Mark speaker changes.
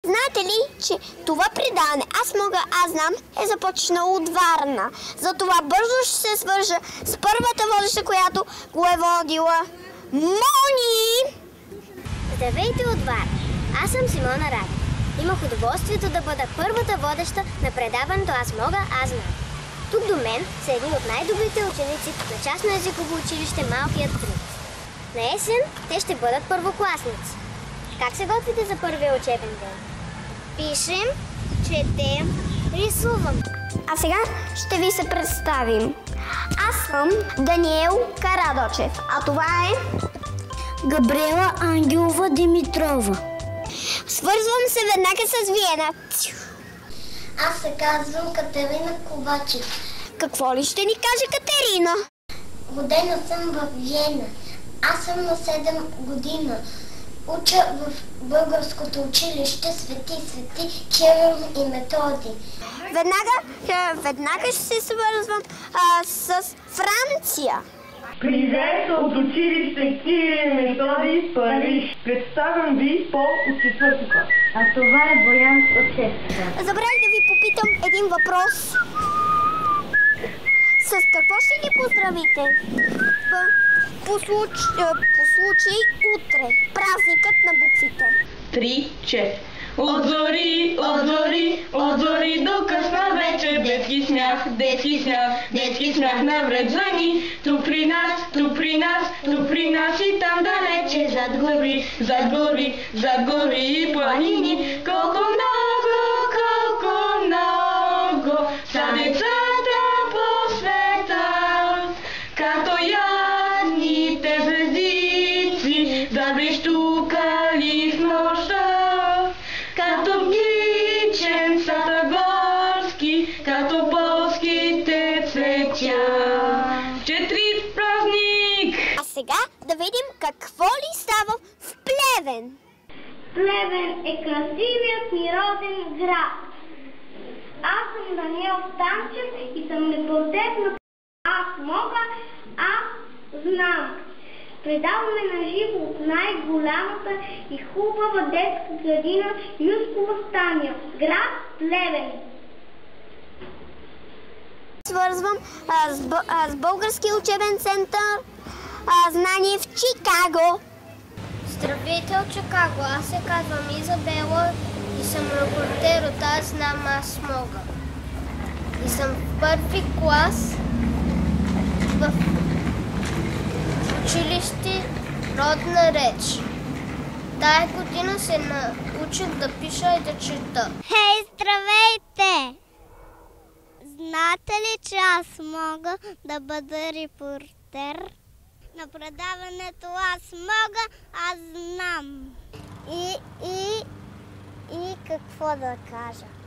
Speaker 1: Знаете ли, че това предаване "Аз мога, аз знам" е започнало от Варна. Затова бързо ще се свържа с първата водеща, която го е водила. Мони!
Speaker 2: Здравейте от Варна! Аз съм Симона Ради. Имах удоволствието да бъда първата водеща на предаването "Аз мога, аз знам". Тук до мен са едни от най-добрите ученици на частно езиково училище Малкият принц. На есен те ще бъдат първокласници. Как се готвите за първия учебен ден? Пишем, четем, рисувам.
Speaker 1: А сега ще ви се представим. Аз съм Даниел Карадочев, а това е
Speaker 3: Габриела Ангелова Димитрова.
Speaker 1: Свързвам се веднага с Виена.
Speaker 3: Аз се казвам Катерина Ковачев.
Speaker 1: Какво ли ще ни каже Катерина?
Speaker 3: Родена съм в Виена. Аз съм на 7 година. Уча в българското училище Свети Кирил и Методий.
Speaker 1: Веднага ще се свързвам с Франция.
Speaker 4: Привет от училище Кирил и Методий в Париж. Представям ви Пол от 4-ти клас.
Speaker 3: А това е Боян от 6-ти клас.
Speaker 1: Забравих да ви попитам един въпрос. С какво ще ни поздравите? По случай утре, празникът на буквите.
Speaker 4: 3, 4. От зори до късна вечер, детски смях навред звъни. Тук при нас и там далече, зад гори и планини. Колко много са децата по света, като ядните звездици, заблищукали в нощта, като птиченцата горски, като полските цветя. Четрит празник!
Speaker 1: А сега да видим какво ли става в Плевен.
Speaker 2: Плевен е красивият ми роден град. Аз съм Даниел Станчев и съм репортер на "Аз мога, аз знам". Предаваме на живо от най-голямата и хубава детска градина Юско въстание, град Плевен.
Speaker 1: Свързвам с Българския учебен център "Знание" в Чикаго.
Speaker 2: Здравейте от Чикаго, аз се казвам Изабела и съм репортер от "Аз знам, аз мога". И съм в първи клас в училище Родна реч. Тая година се научих да пиша и да чета.
Speaker 3: Хей, здравейте! Знаете ли, че аз мога да бъда репортер на предаването "Аз мога, аз знам"? И какво да кажа?